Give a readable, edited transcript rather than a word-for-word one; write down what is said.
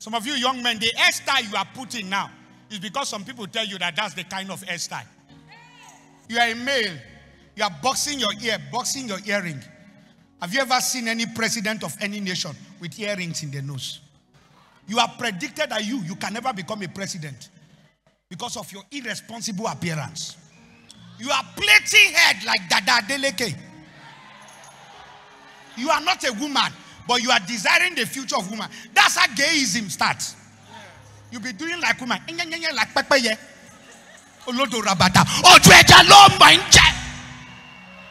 Some of you young men, the hairstyle you are putting now is because some people tell you that that's the kind of hairstyle. You are a male. You are boxing your ear, boxing your earring. Have you ever seen any president of any nation with earrings in their nose? You are predicted that you can never become a president because of your irresponsible appearance. You are plaiting head like Dada Adeleke. You are not a woman, but you are desiring the future of woman. That's how gayism starts. You'll be doing like woman, like Pepe. Olodo Rabata.